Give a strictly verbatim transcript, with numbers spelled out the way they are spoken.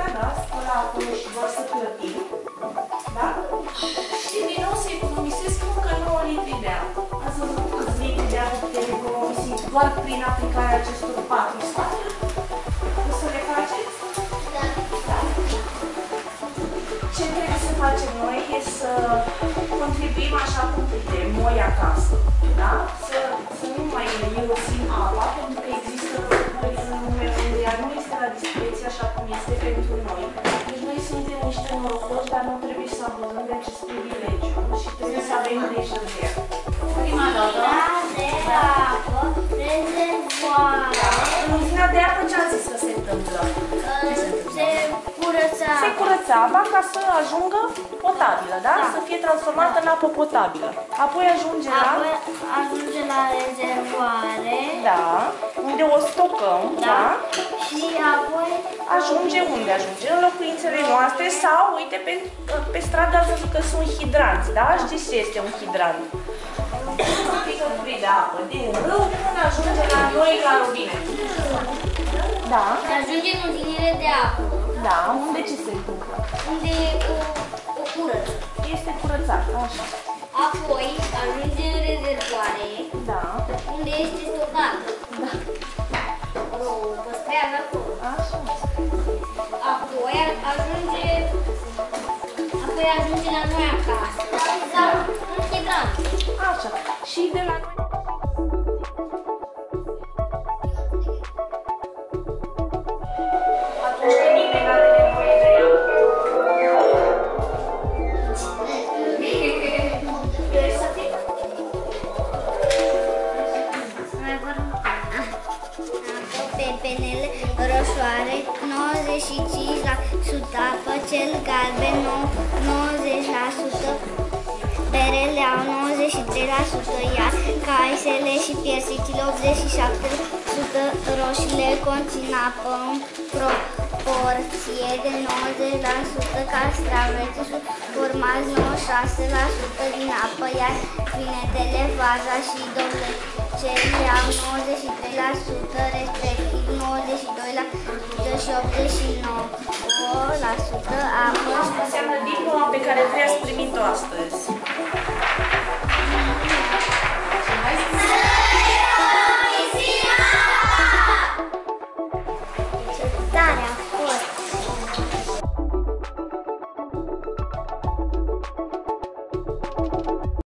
da? Stă la acolo și doar să plătim. Da? Și din nou se economisesc încă nouă litri de apă. Ați văzut câți litri de apă putem economisi doar prin aplicarea acestor patru sfaturi? O să le faceți? Da. Da. Ce trebuie să facem noi e să contribuim așa cum putem, noi acasă. Da? Să, să nu mai irosim apa, pentru că există lucruri în lume unde ea nu este la dispoziție așa cum este pentru noi. Deci noi suntem niște norocoși, dar nu trebuie să abuzăm de acest privilegiu și trebuie să avem grijă de ea. Prima dată. De apă, rezervoare. În uzina de apă ce am zis că se întâmplă? Se curăța. Se curăța apa ca să ajungă potabilă, da? Da. Să fie transformată în apă potabilă. Apoi ajunge la... Apoi ajunge la rezervoare. Da, unde o stocăm, da? Da. Și apoi Ajunge unde ajunge? În locuințele noastre sau, uite, pe, pe stradă ați văzut că sunt hidranți, da? Știți ce este un hidrant? Un picături de apă din râu până ajunge la noi, la robinet. Da? ajunge în uzinile de apă. Da, unde ce se întâmplă? Unde o, o curăță. Este curățat, așa. Apoi ajunge în rezervoare. Da. Unde este stocată. Da. O păstrează acolo. Așa. Apoi ajunge, apoi ajunge la noi acasă. Da. În hidrant. Așa. Și de la noi... Atunci când nimeni n-are nevoie de ea. Vrei să fii? Pepenele roșoare, nouăzeci și cinci la sută apă, cel galben nouăzeci la sută, perele au nouăzeci și trei la sută, iar caisele și piersicile optzeci și șapte la sută, roșiile conțin apă în proporție de nouăzeci la sută, castraveții sunt formați nouăzeci și șase la sută din apă, iar vinetele, vaza și dovlecele au nouăzeci și trei la sută, respectiv nouăzeci și doi la sută și optzeci și nouă la sută apă. Asta înseamnă diploma pe care trebuie să primit-o astăzi.